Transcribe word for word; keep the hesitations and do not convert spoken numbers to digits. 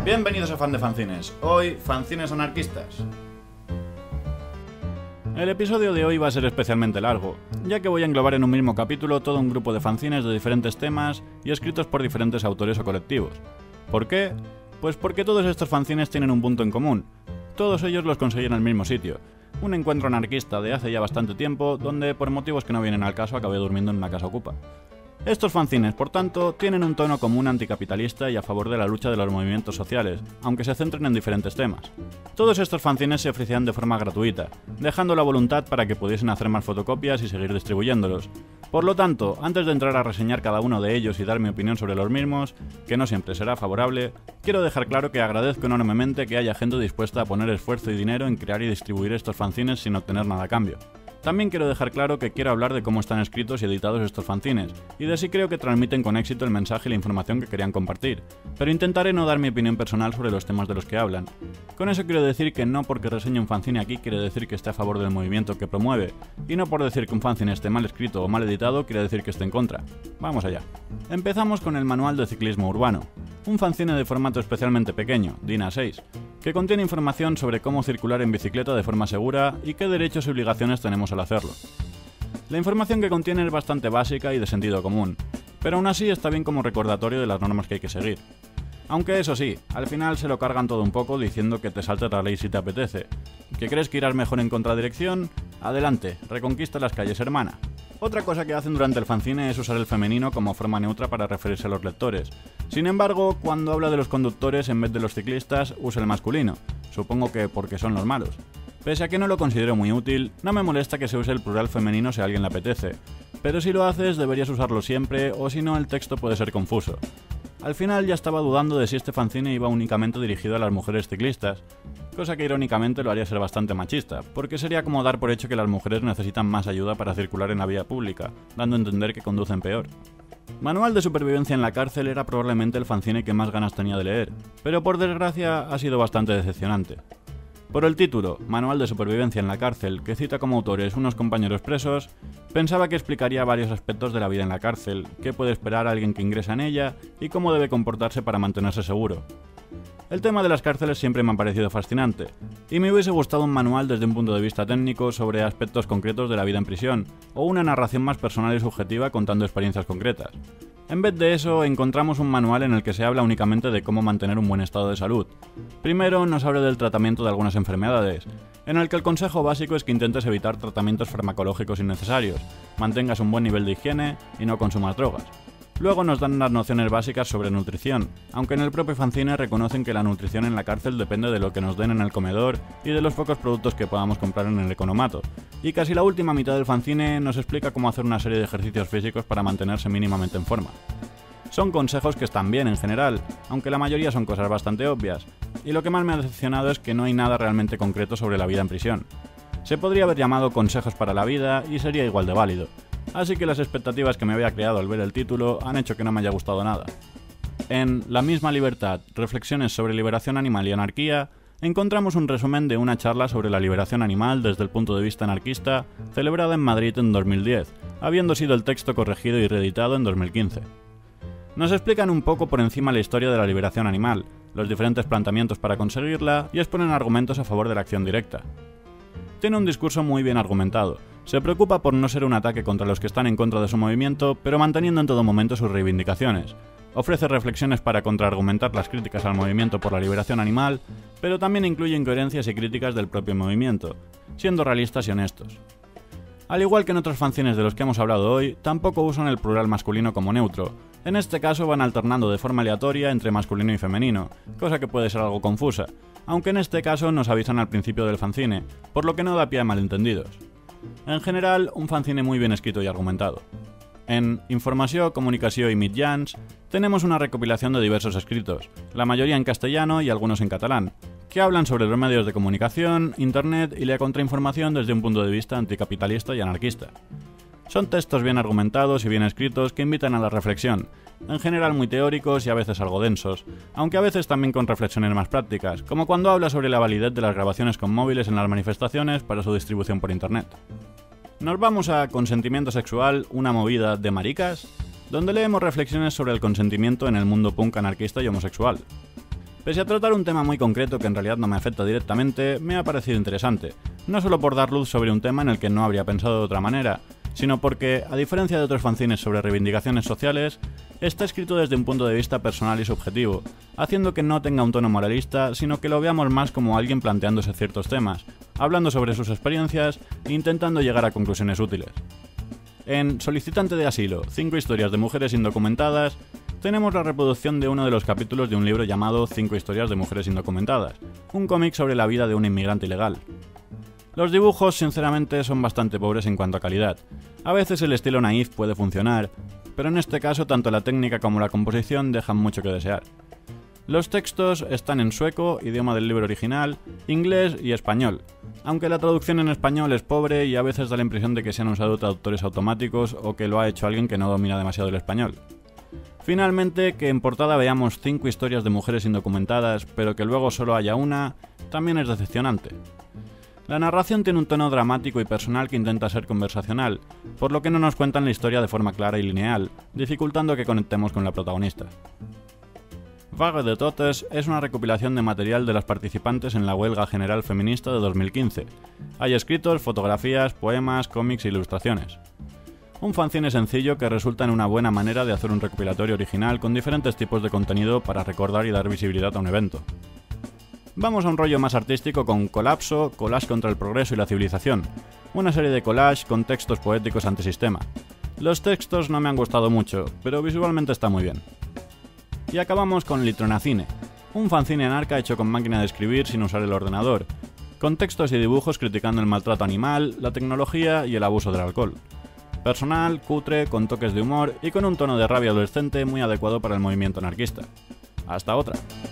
Bienvenidos a Fan de Fanzines, hoy fanzines anarquistas. El episodio de hoy va a ser especialmente largo, ya que voy a englobar en un mismo capítulo todo un grupo de fanzines de diferentes temas y escritos por diferentes autores o colectivos. ¿Por qué? Pues porque todos estos fanzines tienen un punto en común. Todos ellos los conseguí en el mismo sitio, un encuentro anarquista de hace ya bastante tiempo, donde por motivos que no vienen al caso acabé durmiendo en una casa ocupa. Estos fanzines, por tanto, tienen un tono común anticapitalista y a favor de la lucha de los movimientos sociales, aunque se centren en diferentes temas. Todos estos fanzines se ofrecían de forma gratuita, dejando la voluntad para que pudiesen hacer más fotocopias y seguir distribuyéndolos. Por lo tanto, antes de entrar a reseñar cada uno de ellos y dar mi opinión sobre los mismos, que no siempre será favorable, quiero dejar claro que agradezco enormemente que haya gente dispuesta a poner esfuerzo y dinero en crear y distribuir estos fanzines sin obtener nada a cambio. También quiero dejar claro que quiero hablar de cómo están escritos y editados estos fanzines, y de si creo que transmiten con éxito el mensaje y la información que querían compartir, pero intentaré no dar mi opinión personal sobre los temas de los que hablan. Con eso quiero decir que no porque reseñe un fanzine aquí quiere decir que esté a favor del movimiento que promueve, y no por decir que un fanzine esté mal escrito o mal editado quiere decir que esté en contra. Vamos allá. Empezamos con el Manual de Ciclismo Urbano, un fanzine de formato especialmente pequeño, DIN A seis, que contiene información sobre cómo circular en bicicleta de forma segura y qué derechos y obligaciones tenemos al hacerlo. La información que contiene es bastante básica y de sentido común, pero aún así está bien como recordatorio de las normas que hay que seguir. Aunque eso sí, al final se lo cargan todo un poco diciendo que te saltes la ley si te apetece. ¿Que crees que irás mejor en contradirección? Adelante, reconquista las calles, hermana. Otra cosa que hacen durante el fanzine es usar el femenino como forma neutra para referirse a los lectores. Sin embargo, cuando habla de los conductores en vez de los ciclistas, usa el masculino. Supongo que porque son los malos. Pese a que no lo considero muy útil, no me molesta que se use el plural femenino si a alguien le apetece. Pero si lo haces, deberías usarlo siempre, o si no, el texto puede ser confuso. Al final ya estaba dudando de si este fanzine iba únicamente dirigido a las mujeres ciclistas, cosa que irónicamente lo haría ser bastante machista, porque sería como dar por hecho que las mujeres necesitan más ayuda para circular en la vía pública, dando a entender que conducen peor. Manual de Supervivencia en la Cárcel era probablemente el fanzine que más ganas tenía de leer, pero por desgracia ha sido bastante decepcionante. Por el título, Manual de Supervivencia en la Cárcel, que cita como autores unos compañeros presos, pensaba que explicaría varios aspectos de la vida en la cárcel, qué puede esperar a alguien que ingresa en ella y cómo debe comportarse para mantenerse seguro. El tema de las cárceles siempre me ha parecido fascinante, y me hubiese gustado un manual desde un punto de vista técnico sobre aspectos concretos de la vida en prisión, o una narración más personal y subjetiva contando experiencias concretas. En vez de eso, encontramos un manual en el que se habla únicamente de cómo mantener un buen estado de salud. Primero nos habla del tratamiento de algunas enfermedades, en el que el consejo básico es que intentes evitar tratamientos farmacológicos innecesarios, mantengas un buen nivel de higiene y no consumas drogas. Luego nos dan unas nociones básicas sobre nutrición, aunque en el propio fanzine reconocen que la nutrición en la cárcel depende de lo que nos den en el comedor y de los pocos productos que podamos comprar en el economato. Y casi la última mitad del fanzine nos explica cómo hacer una serie de ejercicios físicos para mantenerse mínimamente en forma. Son consejos que están bien en general, aunque la mayoría son cosas bastante obvias, y lo que más me ha decepcionado es que no hay nada realmente concreto sobre la vida en prisión. Se podría haber llamado consejos para la vida y sería igual de válido. Así que las expectativas que me había creado al ver el título han hecho que no me haya gustado nada. En La misma libertad, reflexiones sobre liberación animal y anarquía, encontramos un resumen de una charla sobre la liberación animal desde el punto de vista anarquista, celebrada en Madrid en dos mil diez, habiendo sido el texto corregido y reeditado en dos mil quince. Nos explican un poco por encima la historia de la liberación animal, los diferentes planteamientos para conseguirla y exponen argumentos a favor de la acción directa. Tiene un discurso muy bien argumentado. Se preocupa por no ser un ataque contra los que están en contra de su movimiento, pero manteniendo en todo momento sus reivindicaciones. Ofrece reflexiones para contraargumentar las críticas al movimiento por la liberación animal, pero también incluye incoherencias y críticas del propio movimiento, siendo realistas y honestos. Al igual que en otros fanzines de los que hemos hablado hoy, tampoco usan el plural masculino como neutro. En este caso van alternando de forma aleatoria entre masculino y femenino, cosa que puede ser algo confusa, aunque en este caso nos avisan al principio del fanzine, por lo que no da pie a malentendidos. En general, un fanzine muy bien escrito y argumentado. En Informació, Comunicació y Mitjans tenemos una recopilación de diversos escritos, la mayoría en castellano y algunos en catalán, que hablan sobre los medios de comunicación, internet y la contrainformación desde un punto de vista anticapitalista y anarquista. Son textos bien argumentados y bien escritos que invitan a la reflexión, en general muy teóricos y a veces algo densos, aunque a veces también con reflexiones más prácticas, como cuando habla sobre la validez de las grabaciones con móviles en las manifestaciones para su distribución por internet. Nos vamos a Consentimiento Sexual, una movida de maricas, donde leemos reflexiones sobre el consentimiento en el mundo punk anarquista y homosexual. Pese a tratar un tema muy concreto que en realidad no me afecta directamente, me ha parecido interesante, no solo por dar luz sobre un tema en el que no habría pensado de otra manera, sino porque, a diferencia de otros fanzines sobre reivindicaciones sociales, está escrito desde un punto de vista personal y subjetivo, haciendo que no tenga un tono moralista, sino que lo veamos más como alguien planteándose ciertos temas, hablando sobre sus experiencias e intentando llegar a conclusiones útiles. En Solicitante de asilo, cinco historias de mujeres indocumentadas, tenemos la reproducción de uno de los capítulos de un libro llamado Cinco historias de mujeres indocumentadas, un cómic sobre la vida de un inmigrante ilegal. Los dibujos, sinceramente, son bastante pobres en cuanto a calidad. A veces el estilo naif puede funcionar, pero en este caso tanto la técnica como la composición dejan mucho que desear. Los textos están en sueco, idioma del libro original, inglés y español, aunque la traducción en español es pobre y a veces da la impresión de que se han usado traductores automáticos o que lo ha hecho alguien que no domina demasiado el español. Finalmente, que en portada veamos cinco historias de mujeres indocumentadas, pero que luego solo haya una, también es decepcionante. La narración tiene un tono dramático y personal que intenta ser conversacional, por lo que no nos cuentan la historia de forma clara y lineal, dificultando que conectemos con la protagonista. Vague de Totes es una recopilación de material de las participantes en la Huelga General Feminista de dos mil quince. Hay escritos, fotografías, poemas, cómics e ilustraciones. Un fanzine sencillo que resulta en una buena manera de hacer un recopilatorio original con diferentes tipos de contenido para recordar y dar visibilidad a un evento. Vamos a un rollo más artístico con Colapso, Collage contra el progreso y la civilización, una serie de collage con textos poéticos antisistema. Los textos no me han gustado mucho, pero visualmente está muy bien. Y acabamos con Litronacine, un fanzine anarca hecho con máquina de escribir sin usar el ordenador, con textos y dibujos criticando el maltrato animal, la tecnología y el abuso del alcohol. Personal, cutre, con toques de humor y con un tono de rabia adolescente muy adecuado para el movimiento anarquista. Hasta otra.